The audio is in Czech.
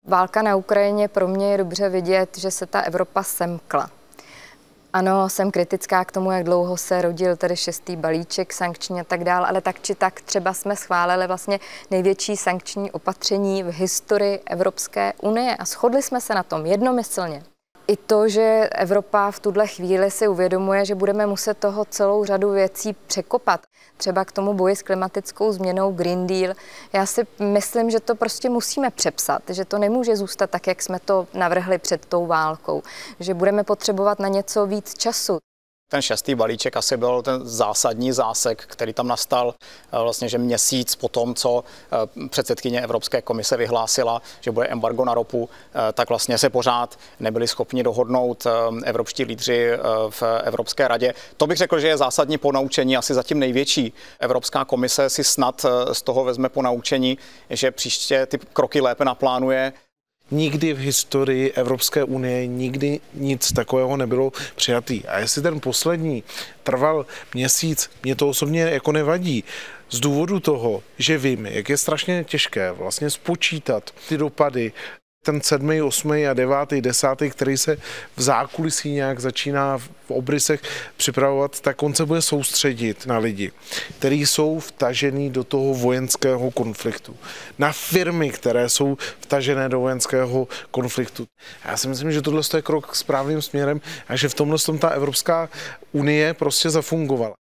Válka na Ukrajině pro mě je dobře vidět, že se ta Evropa semkla. Ano, jsem kritická k tomu, jak dlouho se rodil tedy 6. balíček sankční a tak dále, ale tak či tak třeba jsme schválili vlastně největší sankční opatření v historii Evropské unie a shodli jsme se na tom jednomyslně. I to, že Evropa v tuhle chvíli si uvědomuje, že budeme muset toho celou řadu věcí překopat. Třeba k tomu boji s klimatickou změnou Green Deal. Já si myslím, že to prostě musíme přepsat, že to nemůže zůstat tak, jak jsme to navrhli před tou válkou, že budeme potřebovat na něco víc času. Ten 6. balíček asi byl ten zásadní zásek, který tam nastal vlastně, že měsíc po tom, co předsedkyně Evropské komise vyhlásila, že bude embargo na ropu, tak vlastně se pořád nebyli schopni dohodnout evropští lídři v Evropské radě. To bych řekl, že je zásadní ponaučení, asi zatím největší. Evropská komise si snad z toho vezme ponaučení, že příště ty kroky lépe naplánuje. Nikdy v historii Evropské unie nikdy nic takového nebylo přijatý. A jestli ten poslední trval měsíc, mě to osobně jako nevadí. Z důvodu toho, že vím, jak je strašně těžké vlastně spočítat ty dopady. Ten 7., 8. a 9., 10., který se v zákulisí nějak začíná v obrysech připravovat, tak on se bude soustředit na lidi, kteří jsou vtažený do toho vojenského konfliktu. Na firmy, které jsou vtažené do vojenského konfliktu. Já si myslím, že tohle je krok správným směrem a že v tomhle ta Evropská unie prostě zafungovala.